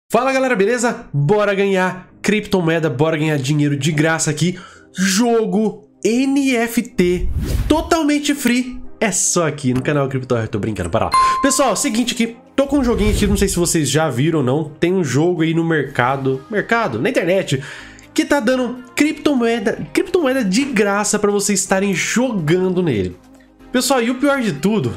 Fala galera, beleza? Bora ganhar criptomoeda, bora ganhar dinheiro de graça aqui. Jogo NFT totalmente free. É só aqui no canal CryptoHer, tô brincando, para lá. Pessoal, seguinte aqui, tô com um joguinho aqui, não sei se vocês já viram ou não. Tem um jogo aí no mercado, na internet, que tá dando criptomoeda de graça pra vocês estarem jogando nele. Pessoal, e o pior de tudo...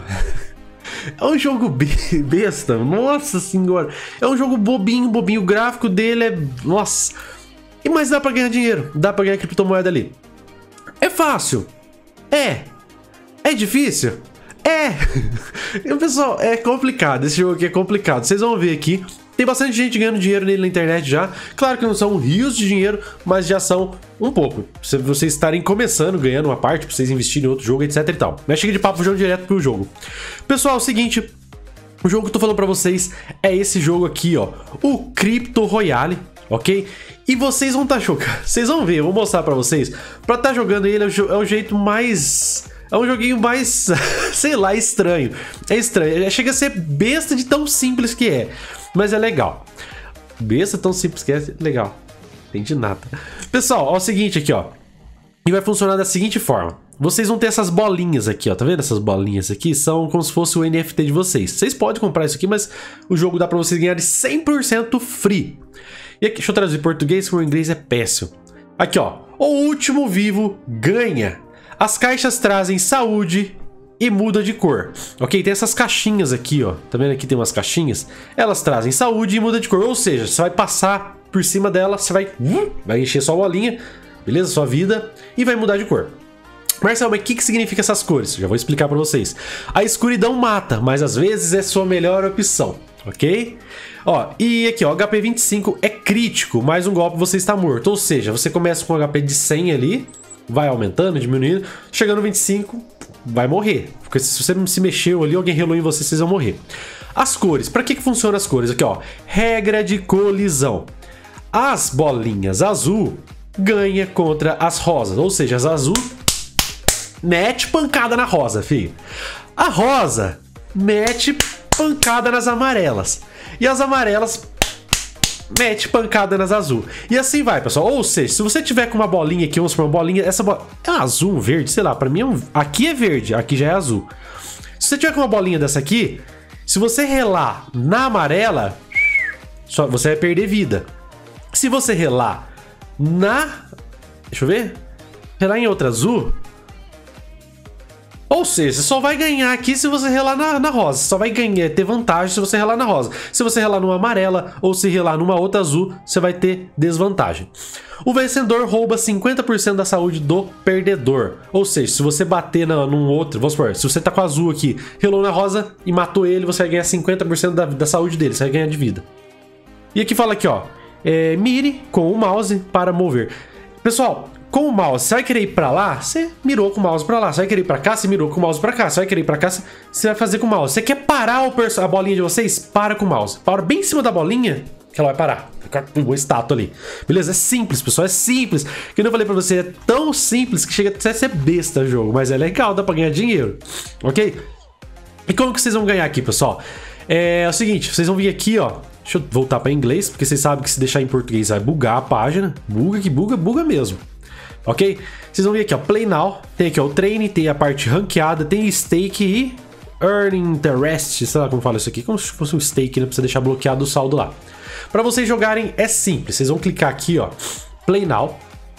É um jogo besta, nossa senhora. É um jogo bobinho, o gráfico dele é... Nossa. Mas dá pra ganhar dinheiro, dá pra ganhar criptomoeda ali. É fácil? É. É difícil? É. Pessoal, é complicado, esse jogo aqui é complicado. Vocês vão ver aqui, tem bastante gente ganhando dinheiro nele na internet já. Claro que não são rios de dinheiro, mas já são um pouco. Se vocês estarem começando, ganhando uma parte, pra vocês investirem em outro jogo, etc e tal. Mas chega de papo, jogo direto pro jogo. Pessoal, é o seguinte, o jogo que eu tô falando pra vocês é esse jogo aqui, ó. O Crypto Royale, ok? E vocês vão estar chocados. Vocês vão ver, eu vou mostrar pra vocês. Pra estar jogando ele é o jeito mais... É um joguinho mais, sei lá, estranho. É estranho, chega a ser besta de tão simples que é. Mas é legal. Besta tão simples que é legal. Entendi nada. Pessoal, ó, é o seguinte aqui, ó. E vai funcionar da seguinte forma. Vocês vão ter essas bolinhas aqui, ó. Tá vendo essas bolinhas aqui? São como se fosse o NFT de vocês. Vocês podem comprar isso aqui, mas o jogo dá pra vocês ganharem 100% free. E aqui, deixa eu traduzir em português, porque o inglês é péssimo. Aqui, ó. O último vivo ganha. As caixas trazem saúde e muda de cor, ok? Tem essas caixinhas aqui, ó. Tá vendo aqui tem umas caixinhas? Elas trazem saúde e muda de cor, ou seja, você vai passar por cima dela, você vai encher sua bolinha, beleza? Sua vida, e vai mudar de cor. Marcelo, mas o que significa essas cores? Já vou explicar pra vocês. A escuridão mata, mas às vezes é sua melhor opção, ok? Ó, e aqui, ó, HP 25 é crítico, mais um golpe você está morto, ou seja, você começa com um HP de 100 ali, vai aumentando, diminuindo, chegando no 25, vai morrer. Porque se você se mexeu ali, alguém relou em você, vocês vão morrer. As cores, pra que funcionam as cores? Aqui, ó, regra de colisão. As bolinhas azul ganha contra as rosas, ou seja, as azul mete pancada na rosa, filho. A rosa mete pancada nas amarelas. E as amarelas mete pancada nas azul. E assim vai, pessoal. Ou seja, se você tiver com uma bolinha aqui, vamos supor, uma bolinha... Essa bola... É um azul, um verde, sei lá. Pra mim, aqui é verde, aqui já é azul. Se você tiver com uma bolinha dessa aqui, se você relar na amarela, você vai perder vida. Se você relar na... Deixa eu ver. Relar em outra azul... Ou seja, você só vai ganhar aqui se você relar na rosa. Só vai ganhar, ter vantagem se você relar na rosa. Se você relar numa amarela ou se relar numa outra azul, você vai ter desvantagem. O vencedor rouba 50% da saúde do perdedor. Ou seja, se você bater num outro... Vamos supor, se você tá com a azul aqui, relou na rosa e matou ele, você vai ganhar 50% da saúde dele. Você vai ganhar de vida. E aqui fala aqui, ó. Mire com o mouse para mover. Pessoal... Com o mouse, você vai querer ir pra lá, você mirou com o mouse pra lá. Você vai querer ir pra cá, você mirou com o mouse pra cá. Você vai querer ir pra cá, você vai fazer com o mouse. Você quer parar a bolinha de vocês? Para com o mouse. Para bem em cima da bolinha, que ela vai parar. Fica com o estátua ali. Beleza? É simples, pessoal, é simples. Que eu falei pra você, é tão simples que chega até a ser besta o jogo. Mas é legal, dá pra ganhar dinheiro. Ok? E como que vocês vão ganhar aqui, pessoal? É o seguinte, vocês vão vir aqui, ó. Deixa eu voltar pra inglês, porque vocês sabem que se deixar em português vai bugar a página. Buga que buga, buga mesmo. Ok? Vocês vão ver aqui, ó, Play Now, tem aqui, ó, o Train, tem a parte ranqueada, tem Stake e Earning Interest, sei lá como fala isso aqui, como se fosse um stake, né, pra você deixar bloqueado o saldo lá. Pra vocês jogarem é simples, vocês vão clicar aqui, ó, Play Now,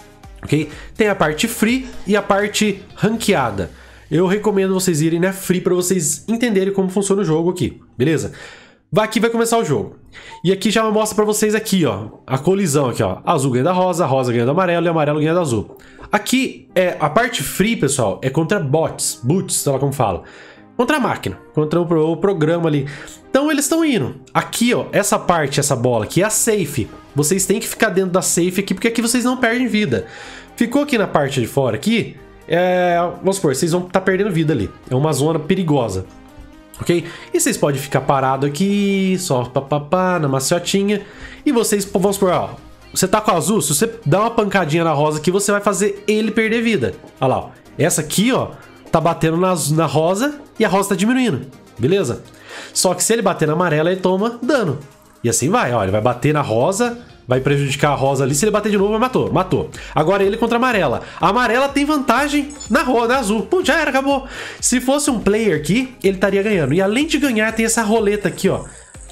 ok? Tem a parte Free e a parte ranqueada. Eu recomendo vocês irem na Free pra vocês entenderem como funciona o jogo aqui, beleza? Aqui vai começar o jogo. E aqui já mostra pra vocês aqui, ó, a colisão aqui, ó. Azul ganha da rosa, rosa ganha do amarelo e amarelo ganha do azul. Aqui, a parte free, pessoal, é contra bots, sei lá como fala. Contra a máquina, contra o programa ali. Então eles estão indo. Aqui, ó, essa parte, essa bola aqui é a safe. Vocês têm que ficar dentro da safe aqui, porque aqui vocês não perdem vida. Ficou aqui na parte de fora aqui, vamos supor, vocês vão estar perdendo vida ali. É uma zona perigosa. Ok? E vocês podem ficar parado aqui, só papapá, na maciotinha. E vocês, vamos supor, ó, você tá com o azul, se você dá uma pancadinha na rosa aqui, você vai fazer ele perder vida. Olha lá, ó. Essa aqui, ó, tá batendo na rosa e a rosa tá diminuindo, beleza? Só que se ele bater na amarela, ele toma dano. E assim vai, ó. Ele vai bater na rosa, vai prejudicar a rosa ali. Se ele bater de novo, matou, matou. Agora ele contra a amarela. A amarela tem vantagem na rosa, na azul. Pô, já era, acabou. Se fosse um player aqui, ele estaria ganhando. E além de ganhar, tem essa roleta aqui, ó.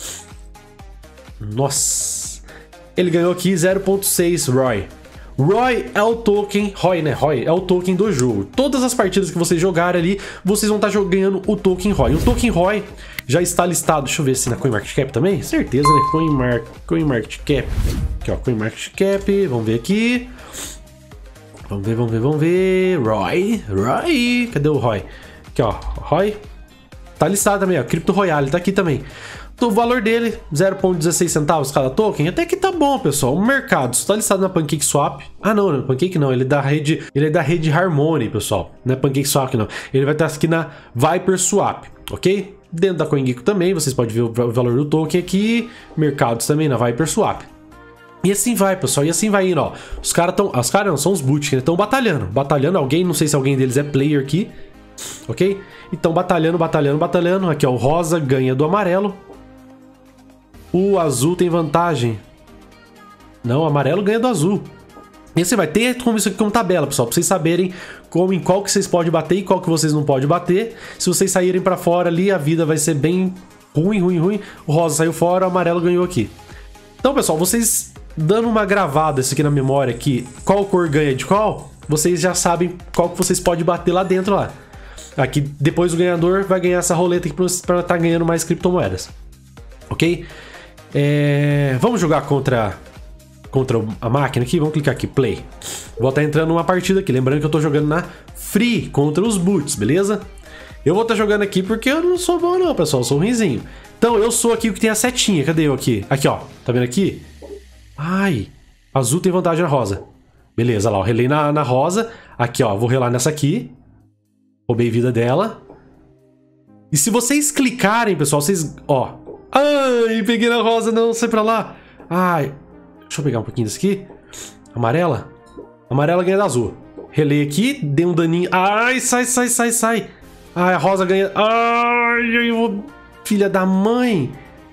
Nossa. Ele ganhou aqui 0.6 Roy. Roy é o token... Roy, né? Roy é o token do jogo. Todas as partidas que vocês jogarem ali, vocês vão estar ganhando o token Roy. O token Roy já está listado... Deixa eu ver se na CoinMarketCap também. Certeza, né? CoinMarketCap. Aqui, ó. CoinMarketCap. Vamos ver aqui. Vamos ver. Roy. Cadê o Roy? Aqui, ó. Roy. Tá listado também, ó. Crypto Royale tá aqui também. O valor dele, 0.16 centavos cada token, até que tá bom, pessoal. O mercado está listado na PancakeSwap. Ah, não, Pancake não, ele é da rede Harmony, pessoal. Não é PancakeSwap, não. Ele vai estar aqui na ViperSwap, ok? Dentro da CoinGecko também, vocês podem ver o valor do token aqui. Mercados também na ViperSwap. E assim vai, pessoal, e assim vai indo, ó. Os caras não, são os boots, que estão batalhando alguém, não sei se alguém deles é player aqui, ok? Então batalhando. Aqui, ó, o rosa ganha do amarelo. O azul tem vantagem. Não, o amarelo ganha do azul. E assim vai ter como isso aqui como tabela, pessoal, pra vocês saberem em qual que vocês podem bater e qual que vocês não podem bater. Se vocês saírem pra fora ali, a vida vai ser bem ruim. O rosa saiu fora, o amarelo ganhou aqui. Então, pessoal, vocês dando uma gravada isso aqui na memória aqui, qual cor ganha de qual, vocês já sabem qual que vocês podem bater lá dentro lá. Aqui, depois o ganhador vai ganhar essa roleta aqui pra estar ganhando mais criptomoedas. Ok? Vamos jogar contra a máquina aqui. Vamos clicar aqui, play. Vou estar entrando numa partida aqui. Lembrando que eu tô jogando na Free contra os boots, beleza? Eu vou estar jogando aqui porque eu não sou bom não, pessoal. Eu sou ruinzinho. Então eu sou aqui o que tem a setinha. Cadê eu aqui? Aqui, ó. Tá vendo aqui? Ai, azul tem vantagem na rosa. Beleza, lá, eu relei na rosa. Aqui, ó, vou relar nessa aqui. Roubei vida dela. E se vocês clicarem, pessoal, vocês... Ó. Ai, peguei na rosa, não, sai pra lá. Ai, deixa eu pegar um pouquinho desse aqui. Amarela. Amarela ganha da azul. Relei aqui, dei um daninho. Ai, sai. Ai, a rosa ganha... Ai, eu vou... Filha da mãe.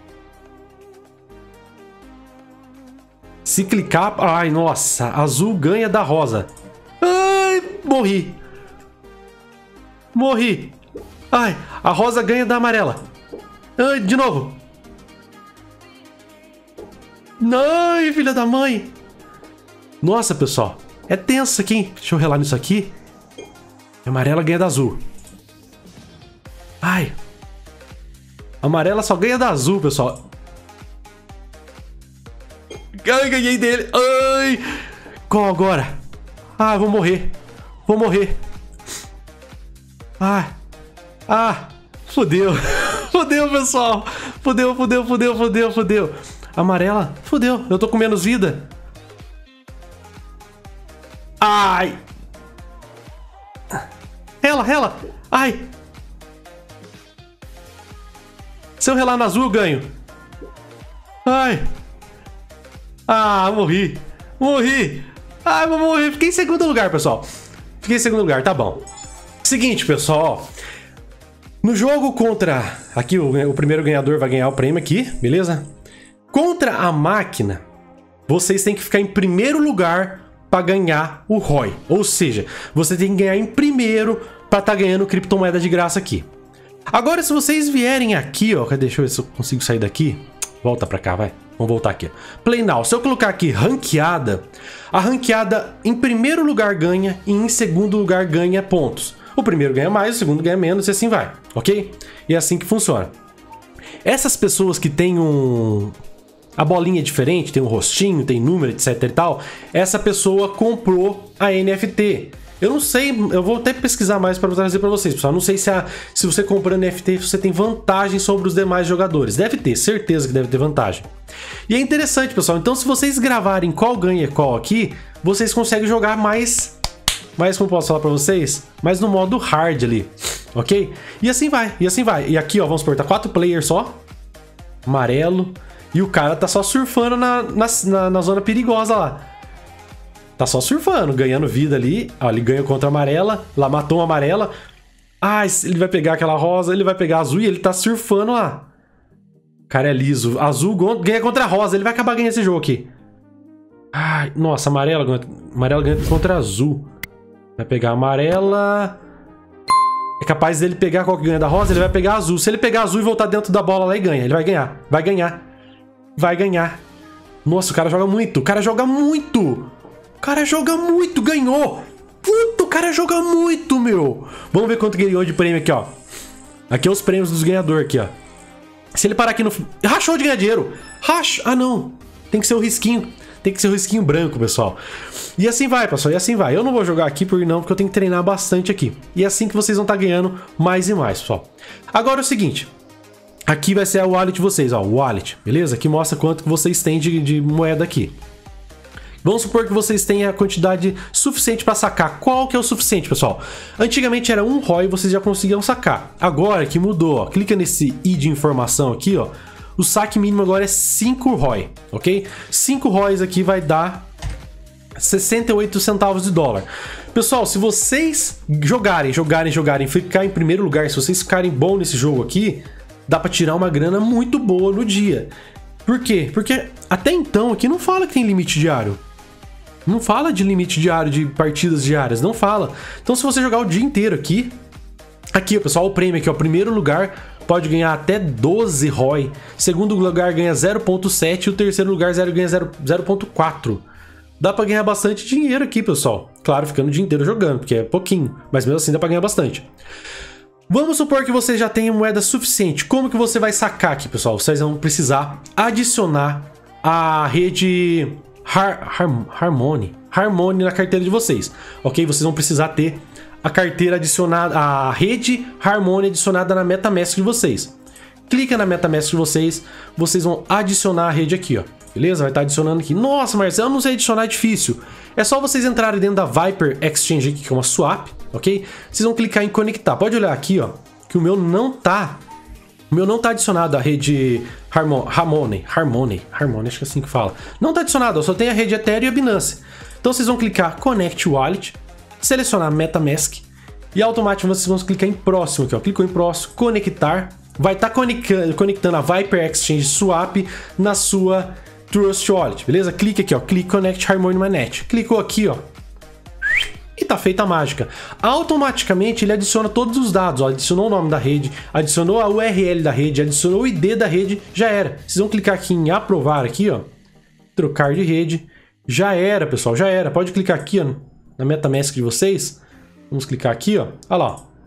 Se clicar... Ai, nossa, azul ganha da rosa. Ai, morri. Ai, a rosa ganha da amarela. Ai, de novo. Ai, filha da mãe. Nossa, pessoal. É tenso aqui, hein? Deixa eu relar nisso aqui. A amarela ganha da azul. Ai. A amarela só ganha da azul, pessoal. Ai, ganhei dele. Ai. Qual agora? Ah, vou morrer. Ai. Ah. Fudeu. Fudeu, pessoal. Fudeu. Amarela. Fudeu. Eu tô com menos vida. Ai. Rela. Ai. Se eu relar no azul, eu ganho. Ai. Ah, morri. Ai, vou morrer. Fiquei em segundo lugar, pessoal. Tá bom. Seguinte, pessoal. No jogo contra... Aqui o primeiro ganhador vai ganhar o prêmio aqui, beleza? Contra a máquina, vocês têm que ficar em primeiro lugar para ganhar o ROI. Ou seja, você tem que ganhar em primeiro para estar ganhando criptomoeda de graça aqui. Agora, se vocês vierem aqui, ó... Deixa eu ver se eu consigo sair daqui. Volta para cá, vai. Vamos voltar aqui. Play Now. Se eu colocar aqui ranqueada, a ranqueada em primeiro lugar ganha e em segundo lugar ganha pontos. O primeiro ganha mais, o segundo ganha menos e assim vai, ok? E é assim que funciona. Essas pessoas que têm a bolinha diferente, tem um rostinho, tem número, etc e tal, essa pessoa comprou a NFT. Eu não sei, eu vou até pesquisar mais para trazer para vocês, pessoal. Eu não sei se você comprando NFT, você tem vantagem sobre os demais jogadores. Deve ter, certeza que deve ter vantagem. E é interessante, pessoal. Então, se vocês gravarem qual ganha qual aqui, vocês conseguem jogar mais como posso falar para vocês? Mais no modo hard ali, ok? E assim vai. E aqui, ó, vamos supor, tá 4 players só. Amarelo. E o cara tá só surfando na zona perigosa lá. Tá só surfando, ganhando vida ali. Ó, ele ganha contra a amarela. Lá matou uma amarela. Ah, ele vai pegar aquela rosa, ele vai pegar a azul e ele tá surfando lá. Cara, é liso. Azul ganha contra rosa. Ele vai acabar ganhando esse jogo aqui. Ai, nossa, amarela ganha contra azul. Vai pegar a amarela. É capaz dele pegar qual que ganha da rosa, ele vai pegar azul. Se ele pegar azul e voltar dentro da bola lá e ganha, ele vai ganhar. Vai ganhar. Vai ganhar. Nossa, o cara joga muito. O cara joga muito. O cara joga muito. Ganhou. Puta, o cara joga muito, meu. Vamos ver quanto ganhou de prêmio aqui, ó. Aqui é os prêmios dos ganhadores aqui, ó. Se ele parar aqui no... Rachou de ganhar dinheiro. Racha... Ah, não. Tem que ser o risquinho. Tem que ser o risquinho branco, pessoal. E assim vai, pessoal. E assim vai. Eu não vou jogar aqui porque eu tenho que treinar bastante aqui. E é assim que vocês vão estar ganhando mais e mais, pessoal. Agora é o seguinte. Aqui vai ser a wallet de vocês, ó. O wallet, beleza? Aqui mostra quanto que vocês têm de moeda aqui. Vamos supor que vocês tenham a quantidade suficiente para sacar. Qual que é o suficiente, pessoal? Antigamente era 1 ROI e vocês já conseguiam sacar. Agora que mudou, ó. Clica nesse i de informação aqui, ó. O saque mínimo agora é 5 ROI, ok? 5 ROIs aqui vai dar 68 centavos de dólar. Pessoal, se vocês jogarem, ficar em primeiro lugar, se vocês ficarem bom nesse jogo aqui, dá para tirar uma grana muito boa no dia. Por quê? Porque até então aqui não fala que tem limite diário. Não fala de limite diário de partidas diárias, não fala. Então se você jogar o dia inteiro aqui, ó, pessoal, o prêmio aqui, ó, primeiro lugar pode ganhar até 12 ROI, segundo lugar ganha 0.7 e o terceiro lugar ganha 0.4. Dá pra ganhar bastante dinheiro aqui, pessoal. Claro, ficando o dia inteiro jogando, porque é pouquinho, mas mesmo assim dá pra ganhar bastante. Vamos supor que você já tenha moeda suficiente. Como que você vai sacar aqui, pessoal? Vocês vão precisar adicionar a rede Harmony na carteira de vocês, ok? Vocês vão precisar ter a carteira adicionada, a rede Harmony adicionada na MetaMask de vocês. Clica na MetaMask de vocês, vocês vão adicionar a rede aqui, ó. Beleza? Vai estar adicionando aqui. Nossa, Marcelo, eu não sei adicionar, é difícil. É só vocês entrarem dentro da Viper Exchange aqui, que é uma swap, ok? Vocês vão clicar em conectar. Pode olhar aqui, ó, que o meu não tá adicionado à rede Harmony, acho que é assim que fala. Não tá adicionado, só tem a rede Ethereum e a Binance. Então vocês vão clicar Connect Wallet, selecionar MetaMask e automaticamente vocês vão clicar em próximo aqui, ó. Clicou em próximo, conectar, vai estar conectando a Viper Exchange Swap na sua Trust Wallet, beleza? Clique aqui, ó, clique Connect Harmony Mainnet. Clicou aqui, ó, e tá feita a mágica. Automaticamente ele adiciona todos os dados, ó, adicionou o nome da rede, adicionou a URL da rede, adicionou o ID da rede, já era. Vocês vão clicar aqui em aprovar aqui, ó, trocar de rede, já era, pessoal, já era. Pode clicar aqui, ó, na MetaMask de vocês. Vamos clicar aqui, ó. Olha lá, ó.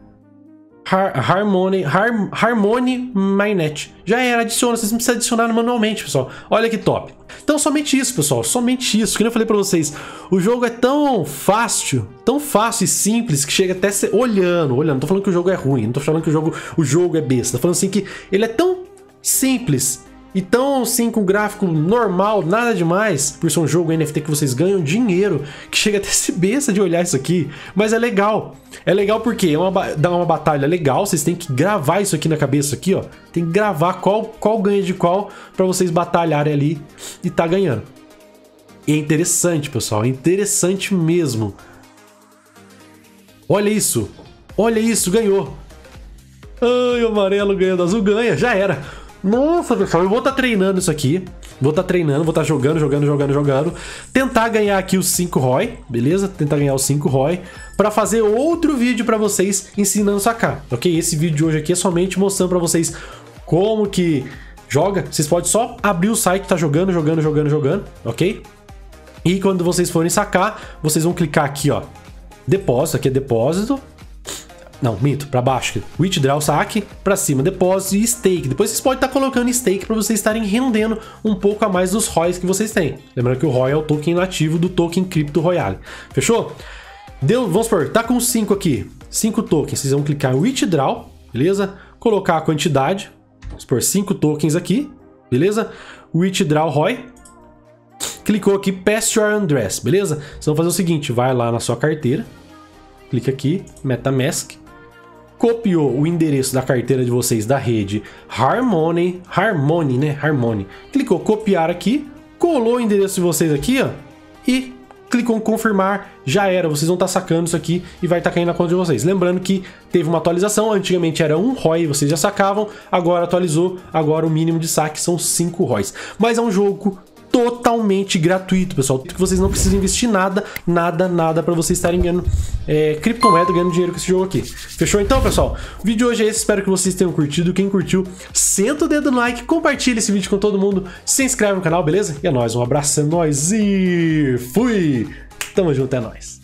Harmony Mainnet. Já era, adiciona, vocês não precisam adicionar manualmente, pessoal. Olha que top. Então somente isso, pessoal, somente isso. Como eu falei pra vocês, o jogo é tão fácil e simples que chega até ser olhando. Não tô falando que o jogo é ruim, não tô falando que o jogo é besta. Tô falando assim que ele é tão simples e tão assim com gráfico normal, nada demais, por ser um jogo NFT que vocês ganham dinheiro, que chega até ser besta de olhar isso aqui, mas é legal. É legal porque dá uma batalha legal, vocês têm que gravar isso aqui na cabeça aqui, ó. Tem que gravar qual ganha de qual pra vocês batalharem ali e tá ganhando. E é interessante, pessoal, é interessante mesmo. Olha isso, ganhou. Ai, o amarelo ganhando, azul ganha, já era. Nossa, pessoal, eu vou estar treinando isso aqui. Vou estar jogando. Tentar ganhar aqui os 5 ROI, beleza? Tentar ganhar os 5 ROI para fazer outro vídeo para vocês ensinando a sacar, ok? Esse vídeo de hoje aqui é somente mostrando para vocês como que joga. Vocês podem só abrir o site, tá jogando, ok? E quando vocês forem sacar, vocês vão clicar aqui, ó, depósito, aqui é depósito. Não, minto, pra baixo. Withdraw, saque, pra cima, depósito e stake. Depois vocês podem estar colocando stake pra vocês estarem rendendo um pouco a mais dos ROIs que vocês têm. Lembrando que o ROI é o token nativo do token Crypto Royale. Fechou? Vamos supor, tá com 5 aqui, 5 tokens. Vocês vão clicar em Withdraw, beleza? Colocar a quantidade, vamos supor 5 tokens aqui, beleza? Withdraw ROI. Clicou aqui, Pass Your Address, beleza? Vocês vão fazer o seguinte, vai lá na sua carteira, clica aqui, MetaMask. Copiou o endereço da carteira de vocês da rede Harmony. Clicou copiar aqui, colou o endereço de vocês aqui, ó, e clicam em confirmar, já era, vocês vão estar sacando isso aqui e vai estar caindo na conta de vocês. Lembrando que teve uma atualização, antigamente era 1 ROI, vocês já sacavam, agora atualizou, agora o mínimo de saque são 5 ROIs. Mas é um jogo totalmente gratuito, pessoal, que vocês não precisam investir nada para vocês estarem ganhando criptomoeda, ganhando dinheiro com esse jogo aqui. Fechou então, pessoal? O vídeo de hoje é esse, espero que vocês tenham curtido. Quem curtiu, senta o dedo no like, compartilha esse vídeo com todo mundo, se inscreve no canal, beleza? E é nóis, um abraço, é nóis e fui! Tamo junto, é nóis!